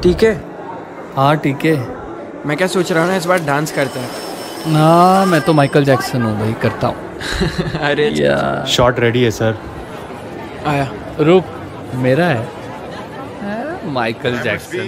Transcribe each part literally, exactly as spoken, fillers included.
ठीक है? हाँ ठीक है। मैं क्या सोच रहा हूँ ना, इस बार डांस करते हैं। हाँ मैं तो माइकल जैक्सन हूँ भाई, करता हूँ। अरे या शॉट रेडी है सर। आया। रुक, मेरा है माइकल जैक्सन।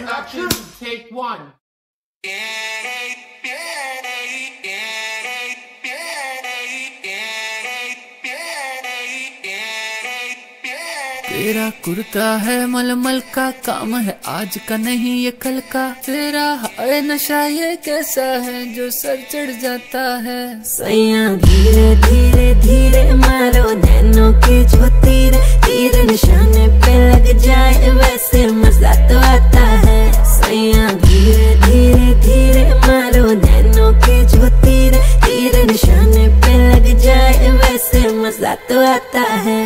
तेरा कुर्ता है मलमल का, काम है आज का नहीं ये कल का। तेरा हाय नशा ये कैसा है जो सर चढ़ जाता है। सैया धीरे धीरे धीरे मारो नैनों के जो तीर, तीर निशाने पे लग जाए वैसे मजा तो आता है। सैया धीरे धीरे धीरे मारो नैनों के जो तीर, तीर निशाने पे लग जाए वैसे मजा तो आता है।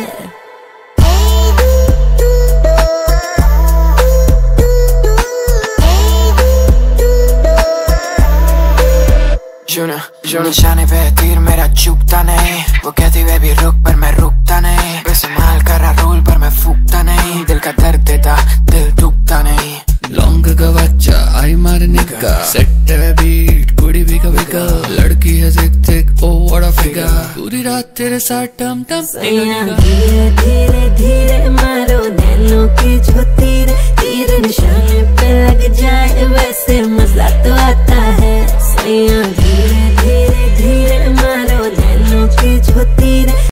सुना सुना निशाने पे तीर मेरा चुकता नहीं। वो कहती वे भी रुक पर मैं रुकता नहीं। बेसमाल करा रूल पर मैं फूकता नहीं। दिल का दर्द देता दिल दुखता नहीं। लॉन्ग का बच्चा आई मारने का, सेट है बीट कुड़ी भी कभी का। लड़की है thick thick oh what a figure, पूरी रात तेरे साथ टम टम। धीरे धीरे धीरे मारो नैनों की जो